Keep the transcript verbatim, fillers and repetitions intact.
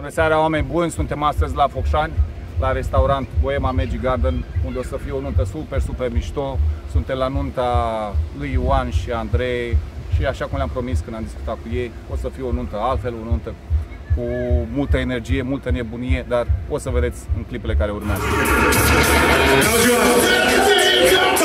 Bună seara, oameni buni! Suntem astăzi la Focșani, la restaurant Bohema Magic Garden, unde o să fie o nuntă super, super mișto. Suntem la nunta lui Ioan și Andrei și așa cum le-am promis când am discutat cu ei, o să fie o nuntă altfel, o nuntă cu multă energie, multă nebunie, dar o să vedeți în clipele care urmează.